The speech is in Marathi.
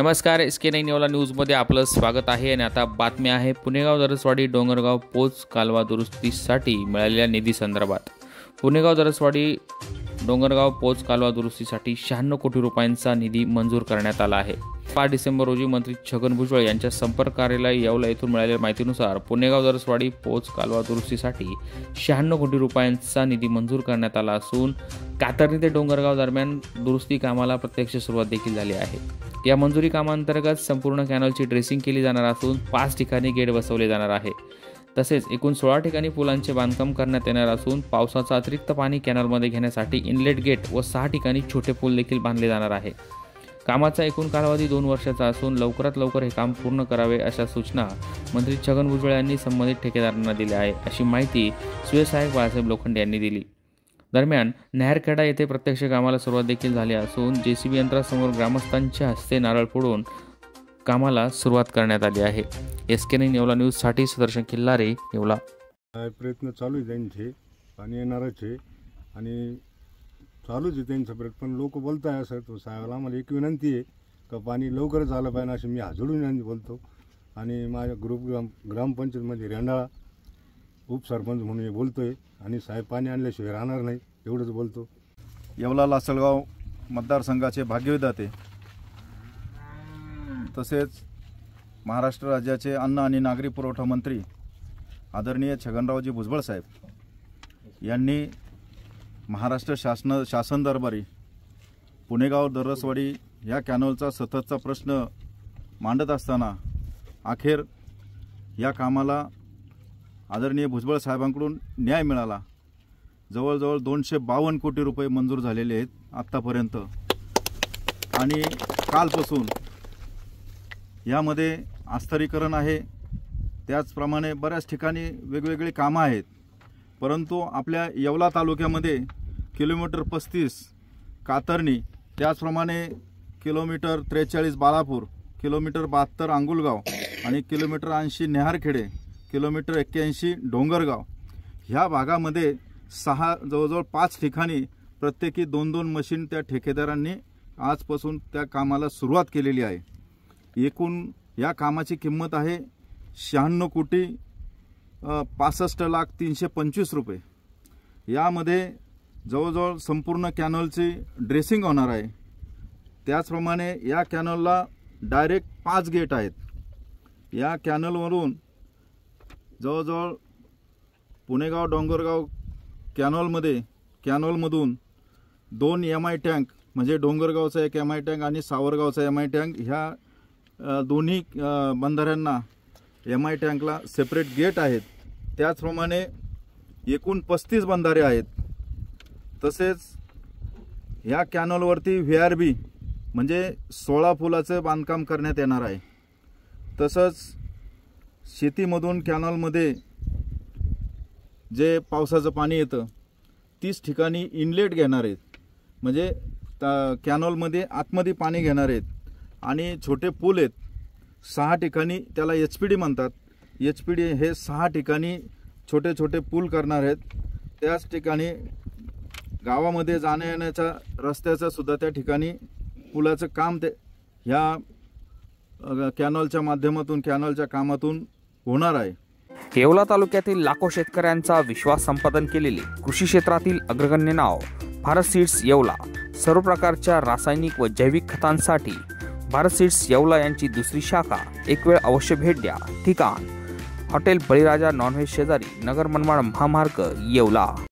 नमस्कार, SK9 येवला न्यूजमध्ये आपलं स्वागत आहे आणि आता बातमी आहे पुणेगाव दरसवाडी डोंगरगाव पोच कालवा दुरुस्तीसाठी मिळालेल्या निधी संदर्भात। पुणेगाव दरसवाडी डोंगरगाव पोच कालवा दुरुस्तीसाठी 96 कोटी रुपयांचा निधी मंजूर करण्यात आला आहे। 5 डिसेंबर रोजी मंत्री छगन भुजबळ यांच्या संपर्क कार्यालय येवला येथून मिळालेल्या माहितीनुसार पुणेगाव दरसवाडी पोच कालवा दुरुस्तीसाठी 96 कोटी रुपयांचा निधी मंजूर करण्यात आला असून कातरणी ते डोंगरगाव दरम्यान दुरुस्ती कामाला प्रत्यक्ष सुरुवात देखील झाली आहे। या मंजुरी कामांतर्गत संपूर्ण कॅनलची ड्रेसिंग केली जाणार असून 5 ठिकाणी गेट बसवले जाणार आहे। तसेच एकूण 16 ठिकाणी पुलांचे बांधकाम करण्यात येणार असून पावसाचा अतिरिक्त पाणी कॅनलमध्ये घेण्यासाठी इनलेट गेट व 6 ठिकाणी छोटे पूल देखील बांधले जाणार आहे। कामाचा एकूण कालावधी 2 वर्षाचा असून लवकरात लवकर हे काम पूर्ण करावे अशा सूचना मंत्री छगन भुजबळ यांनी संबंधित ठेकेदारांना दिल्या आहे, अशी माहिती सुयसहायक बाळासाहेब लोखंडे यांनी दिली। दरम्यान नहरखेडा येथे प्रत्यक्ष कामाला सुरुवात देखील झाली असून JCB यंत्रासमोर ग्रामस्थांच्या हस्ते नारळ फोडून कामाला सुरुवात करण्यात आली आहे। SK9 येवला न्यूजसाठी सुदर्शन खिल्लारे, येवला। प्रयत्न चालू आहे त्यांचे, पाणी येणारच आहे आणि चालूच आहे त्यांचा प्रयत्न। पण लोक बोलत आहे असं तो साहेबाला आम्हाला एक विनंती आहे का पाणी लवकरच आलं पाहिजे अशी मी हाजडून विनंती बोलतो। आणि माझ्या ग्रामपंचायतमध्ये रेंडाळा उपसरपंच म्हणून बोलतोय आणि साहेब पाणी आणल्याशिवाय राहणार नाही एवढंच बोलतो। येवला लासलगाव मतदारसंघाचे भाग्यविधाते तसेच महाराष्ट्र राज्याचे अन्न आणि नागरी पुरवठा मंत्री आदरणीय छगनरावजी भुजबळ साहेब यांनी महाराष्ट्र शासन दरबारी पुणेगाव दरसवाडी या कॅनलचा सततचा प्रश्न मांडत असताना अखेर या कामाला आदरणीय भुजबळ साहेबांकडून न्याय मिळाला। जवळजवळ 252 कोटी रुपये मंजूर झालेले आहेत आत्तापर्यंत आणि कालपासून यामध्ये अस्तरीकरण आहे, त्याचप्रमाणे बऱ्याच ठिकाणी वेगवेगळी कामं आहेत। परंतु आपल्या येवला तालुक्यामध्ये किलोमीटर 35 कातरणी, त्याचप्रमाणे किलोमीटर 43 बाळापूर, किलोमीटर 72 अंगुलगाव आणि किलोमीटर 80 नेहारखेडे, किलोमीटर 81 डोंगरगाव ह्या भागामध्ये जवळजवळ 5 ठिकाणी प्रत्येकी 2-2 मशीन त्या ठेकेदारांनी आजपासून त्या कामाला सुरुवात केलेली आहे। एकूण या कामाची किंमत आहे 96 कोटी 65,325 रुपये। यामध्ये जवळजवळ संपूर्ण कॅनलची ड्रेसिंग होणार आहे। त्याचप्रमाणे या कॅनलला डायरेक्ट 5 गेट आहेत। या कॅनलवरून जवळजवळ पुणेगाव डोंगरगाव कॅनलमधून 2 MI टँक म्हणजे डोंगरगावचा एक MI टँक आणि सावरगावचा MI टँक ह्या दोन्ही बंधाऱ्यांना MI टँकला सेपरेट गेट आहेत। त्याचप्रमाणे एकूण 35 बंधारे आहेत। तसेच ह्या कॅनलवरती VRB म्हणजे 16 पुलाचं बांधकाम करण्यात येणार आहे। तसंच शेतीमधून कॅनलमध्ये जे पावसाचं पाणी येतं 30 ठिकाणी इनलेट घेणार आहेत, म्हणजे कॅनलमध्ये आतमध्ये पाणी घेणार आहेत आणि छोटे पूल आहेत 6 ठिकाणी, त्याला HPD म्हणतात। HPD हे 6 ठिकाणी छोटे छोटे पूल करणार आहेत। त्याच ठिकाणी गावामध्ये जाण्या येण्याच्या रस्त्याचं सुद्धा त्या ठिकाणी पुलाचं काम ते ह्या कॅनलच्या माध्यमातून कॅनलच्या कामातून होणार आहे। येवला तालुक्यातील लाखो शेतकऱ्यांचा विश्वास संपादन केलेले कृषी क्षेत्रातील अग्रगण्य नाव भारत सीड्स येवला। सर्व प्रकारच्या रासायनिक व जैविक खतांसाठी भारत सीड्स येवला यांची दुसरी शाखा एक वेळ अवश्य भेट द्या। ठिकाण हॉटेल बळीराजा नॉनव्हेज शेजारी, नगर मनमाड महामार्ग, येवला।